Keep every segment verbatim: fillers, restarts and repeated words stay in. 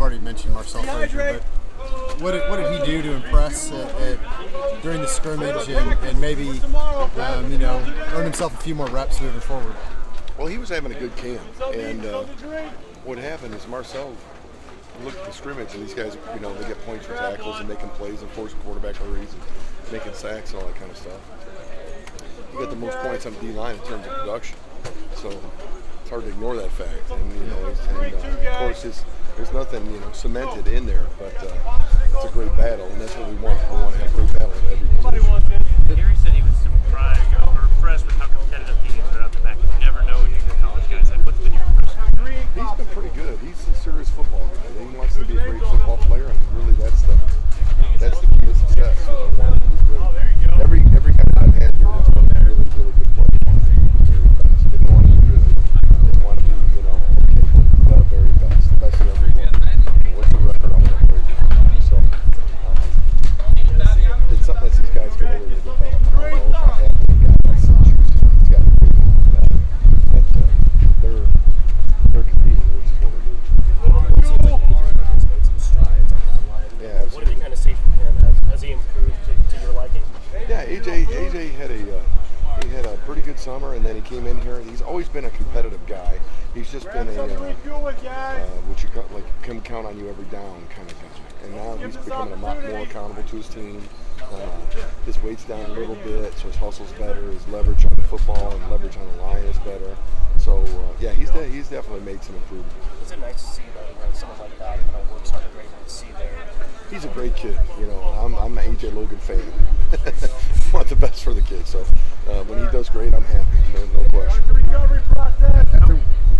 already mentioned Marcel Frazier, but what did, what did he do to impress at, at, during the scrimmage and, and maybe um, you know earn himself a few more reps moving forward? Well, he was having a good camp, and uh, what happened is Marcel looked at the scrimmage, and these guys, you know, they get points for tackles and making plays and forcing quarterback hurries and making sacks and all that kind of stuff. He got the most points on the D line in terms of production, so it's hard to ignore that fact. And you know, and, uh, of course, it's, there's nothing you know cemented in there, but uh, it's a great battle, and that's what we want. We want to have a great battle in every position. Gary said he was surprised or impressed with how competitive he is right off the back. You never know when you're college guys. Like, what's been your impression? He's been pretty good. He's a serious football guy. He wants to be a great football player, and really, that's the that's the key to success. You know, wanting to be great. Every every guy that I've had here has been a really really good player. They didn't want to be good. They want to be you know the very best, the best in every one. What's the record? I want to play. So um, it's something that these guys can really develop. I don't know if I have any guy that's choosing. He's got to be that. That uh, they're they're competing, which is what we do. It seems like A J has made some strides on that line. Yeah, what did you kind of see from him? Has, has he improved to, to your liking? Yeah, A J A J had a uh, he had a pretty good summer, and then he came in here. He's always been a competitive guy. He's just been a uh, uh, what you like can count on you every down kind of guy. And now he's becoming a lot more accountable to his team. Uh, his weight's down a little bit, so his hustle's better. His leverage on the football and leverage on the line is better. So uh, yeah, he's de he's definitely made some improvement. Is it nice to see that you know, someone like that kind of works hard and great to see there? He's a great kid. You know, I'm I'm an A J Logan fan. Want the best for the kid. So uh, when he does great, I'm happy. No, no question. After,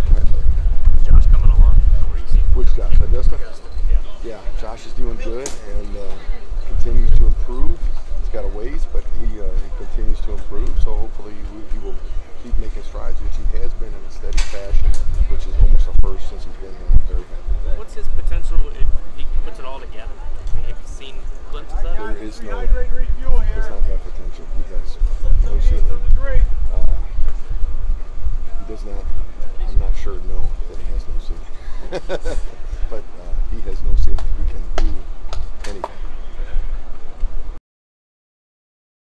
Is Josh coming along? Where you see? which Josh? Augusta? Yeah, Josh is doing good and uh, continues to improve. He's got a ways, but he, uh, he continues to improve. So hopefully he, he will keep making strides, which he has been in a steady fashion, which is almost a first since he's been here. Very happy. What's his potential if he puts it all together? I mean, have you seen glimpses of that? There is no, does not have potential. He has no ceiling. Uh, he does not, I'm not sure, no, that he has no ceiling.